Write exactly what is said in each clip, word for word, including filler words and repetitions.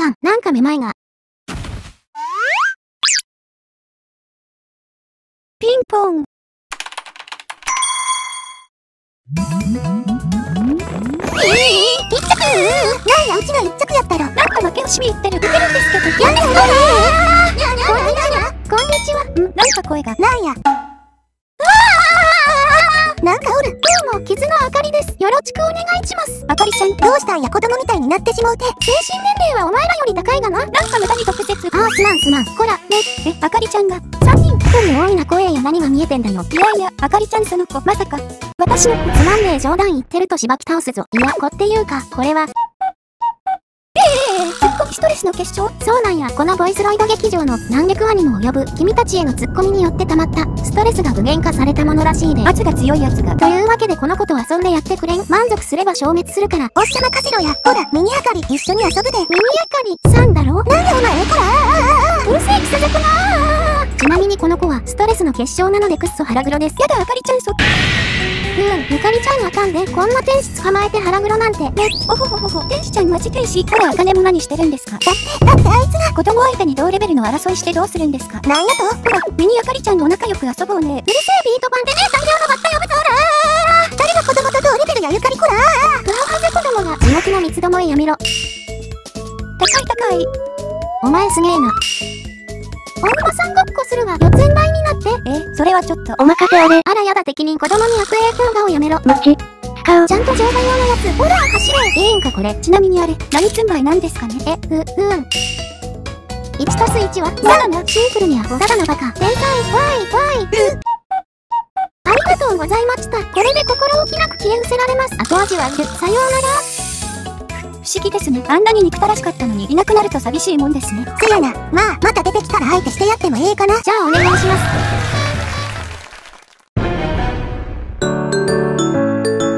さん、なんかめまいが。 ピンポン。 ええー、一着。なんや、うちが一着やったら。 なんか負け惜しみ言ってる。出てるんですけど。 やめろ。こんにちは。 ん、なんか声が。 なんや。なんかおる。どうも、傷のあかりです。よろしくお願いします。 あかりちゃん、 どうしたんや、子供みたいになってしもうて。精神年齢はお前らより高いがな。 なんか無駄に毒舌。 ああ、すまんすまん。こら、ね。 え、あかりちゃんが。 さんにん。一人多いな、声や何が見えてんだよ。 いやいや、あかりちゃんその子、まさか。私の子。 つまんねえ冗談言ってるとしばき倒すぞ。いや、子っていうか、これは。 ええー、ツッコミストレスの結晶。 そうなんや、このボイスロイド劇場の何百話にも及ぶ君たちへのツッコミによってたまったストレスが具現化されたものらしいで。 圧が強いやつが。 というわけでこの子と遊んでやってくれん。満足すれば消滅するから。おっしゃまかしろや。ほら、ミニあかり一緒に遊ぶで。ミニあかりさんだろ。なんでお前こら。うるせえ、クソザコなー。ちなみにこの子はストレスの結晶なのでくっそ腹黒です。 やだ、あかりちゃんそ。 うん、ゆかりちゃんあかんで。こんな天使捕まえて腹黒なんて。ね、 おほほほほ、天使ちゃんマジ天使。ほら、あかねも何してるんですか。 だって、だってあいつが子供相手に同レベルの争いしてどうするんですか。 なんやと。 ほら、ミニあかりちゃんの仲良く遊ぼうね。 うるせえビート板でね、産業のバッタ呼ぶぞらー。誰が子供と同レベルやゆかりこらー。グハハゼ子供が地獄の三つどもえやめろ。 高い高い。 お前すげえな。お馬さんごっこするわ。四つん這いになって。 え、それはちょっと。 お任せあれ。あらやだ、敵に子供に悪影響がをやめろ。 無知。使う。 ちゃんと乗馬用のやつ。ほら、走れ。いいんかこれ。 ちなみにあれ、何つんばいなんですかね。 え、う、うん。いちたすいちはさだな。 シンプルにアホ。ただのバカ。天才。わい、わい。ありがとうございました。これで心置きなく消え失せられます。後味は、さようなら。 不思議ですね。あんなに憎たらしかったのにいなくなると寂しいもんですね。 せやな。まあ、また出てきたら相手してやってもええかな。じゃあお願いします。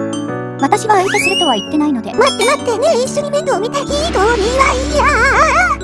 私は相手するとは言ってないので。 待って待ってねえ、一緒に面倒見たい。いい通りはいいやー。